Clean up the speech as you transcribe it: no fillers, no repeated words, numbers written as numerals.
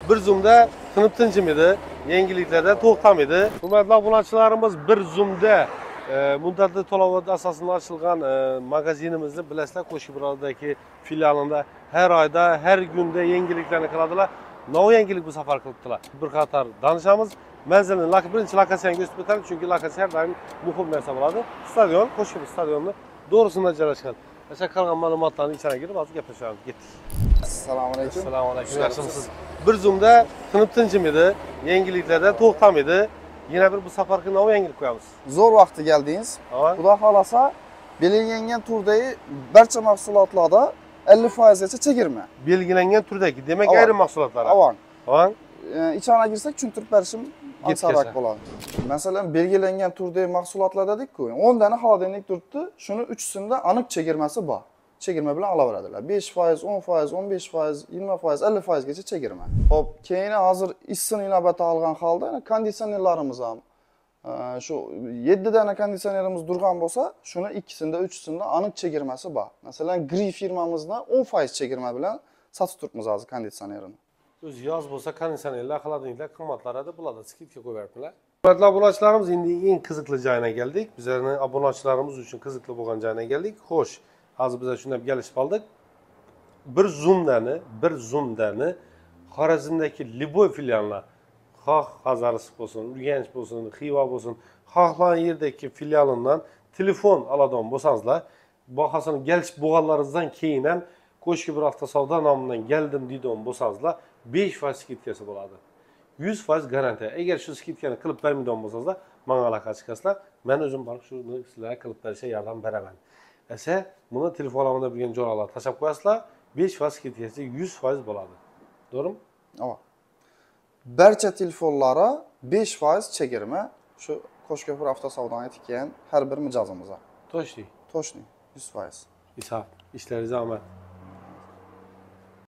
Bir zoomda tinib tinchim edi, yangiliklarda to'xtam edi. Hurmatli obunachilarimiz, bir zoomda muddatli to'lov asosida ochilgan magazinimizni bilasizlar, Qo'shqibradagi filialida har oyda, har kunda yangiliklarni qiladilar. Nov yangilik bu safar qilibdilar. Bir qator danışamiz. Manzilni birinchi lokatsiyani o'tib o'tamiz, chunki lokatsiya har doim muhim narsa bo'ladi. Stadion, Qo'shqibrat stadioni to'g'risida joylashgan. O'sha qolgan ma'lumotlarni ichariga kirib, hozir gaplashamiz. Ketdik. Assalomu alaykum. Assalomu alaykum. Yaxshimisiz? Bir zoomda tinib tinchim edi, yangiliklarda to'xtam edi. Yana bu safargi nov yangilik qo'yamiz. Zo'r vaqtda keldingiz. Xudo xolasa, belgilangan turdagi barcha mahsulotlarda 50% gacha chegirma. Belgilangan turdagi, demak ayrim mahsulotlar. Avon. Avon. İçana girsak tushuntirib berishim osonroq bo'ladi. Masalan, belgilangan turdagi mahsulotlar dedik-ku, 10 dana xolodilnik turibdi, shuni 3sida aniq chegirmasi bor. Chegirma bilan olaveradilar. 5%, 10%, 15%, 20%, 50% gacha chegirma. Xo'p, keyin hozir issiqni inobatga olgan holda konditsionerlarimiz ham shu 7 dana konditsionerimiz turgan bo'lsa, shuni 2sida, 3sida aniq chegirmasi bor. Masalan, Gri firmamizda 10% chegirma bilan sotib turibmiz hozir konditsionerini. O'zi yoz bo'lsa konditsionerlar, xolodilniklar qimmatlari bularda skidka qo'yibdilar. Hurmatli obunachilarimiz, endi eng qiziqli joyiga keldik. Bizlarning obunachilarimiz uchun qiziqli bo'lgan joyiga keldik. Xo'sh, hozir biz shunday kelishib qoldik. Bir zoomdani Xorazmdagi Liboy filiallar, xoh Hazarisiq bo'lsin, Urganch bo'lsin, Xiva bo'lsin, xohlagan yerdagi filialidan telefon oladigan bo'lsangizlar, bahosini kelish bo'lganlaringizdan keyin ham Qo'shqibrat avtosavdo nomidan keldim deydigan bo'lsangizlar, 5% skidkasi bo'ladi. 100% garantiya. Agar shu skidkani qilib bermaydigan bo'lsangizlar, menga aloqa chiqasizlar. Men o'zim borib shuni sizlarga qilib berishga yordam beraman. Esa buni telefonimda bo'lgan joylarga tashab qo'yasizlar, 5% skidkasi 100% bo'ladi. To'g'rimi? Ava. Barcha telefonlara 5% chegirma shu Qo'shqibrat avtosavdodan tikkan har bir mijozimizga. To'shli. To'shli 100%. Hisob, ishlaringiz omadli.